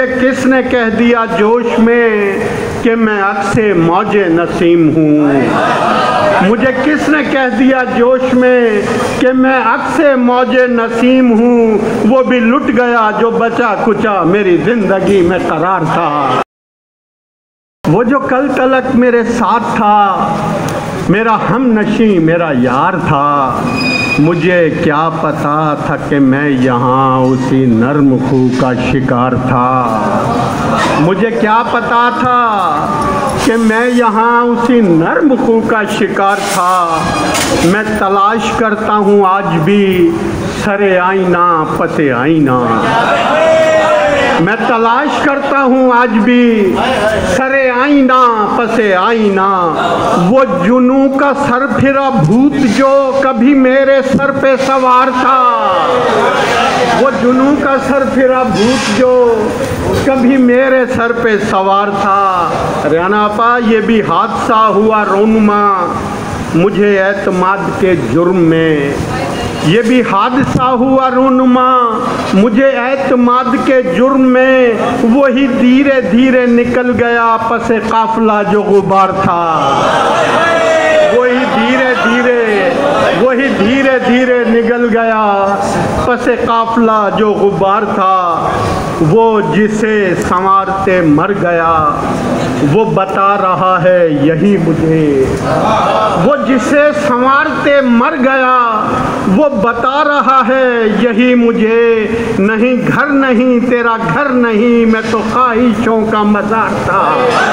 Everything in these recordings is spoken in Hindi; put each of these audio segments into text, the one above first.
मुझे किसने कह दिया जोश में कि मैं अक्से मौजे नसीम हूँ। मुझे किसने कह दिया जोश में कि मैं अक्से मौजे नसीम हूँ। वो भी लुट गया जो बचा कुचा मेरी जिंदगी में करार था। वो जो कल तलक मेरे साथ था, मेरा हमनशी मेरा यार था, मुझे क्या पता था कि मैं यहाँ उसी नर्म खू का शिकार था। मुझे क्या पता था कि मैं यहाँ उसी नर्म खू का शिकार था। मैं तलाश करता हूँ आज भी सरे आईना पते आईना। मैं तलाश करता हूँ आज भी सरे आईना पसे आईना। वो जुनू का सर फिरा भूत जो कभी मेरे सर पे सवार था। वो जुनू का सर फिरा भूत जो कभी मेरे सर पे सवार था। रियाना आपा, ये भी हादसा हुआ रोनुमा मुझे एतमाद के जुर्म में। ये भी हादसा हुआ रोनुमा मुझे एतमाद के जुर्म में। वही धीरे धीरे निकल गया पसे काफिला जो गुबार था। वही धीरे धीरे निकल गया पसे काफिला जो गुबार था। वो जिसे संवारते मर गया वो बता रहा है यही मुझे। वो जिसे संवारते मर गया वो बता रहा है यही मुझे। नहीं घर नहीं तेरा घर नहीं, मैं तो ख्वाहिशों का मज़ार था।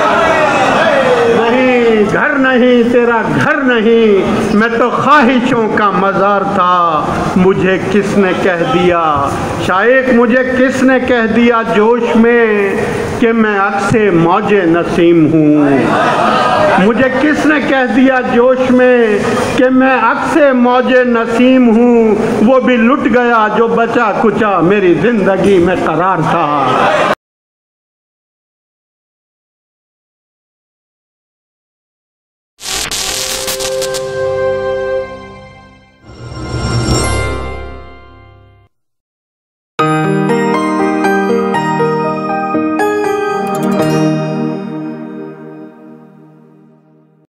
नहीं घर नहीं तेरा घर नहीं, मैं तो ख्वाहिशों का मज़ार था। मुझे किसने कह दिया शायक, मुझे किसने कह दिया जोश में कि मैं अक्से मौजे नसीम हूँ। मुझे किसने कह दिया जोश में कि मैं अक्से मौजे नसीम हूँ। वो भी लुट गया जो बचा कुचा मेरी ज़िंदगी में करार था।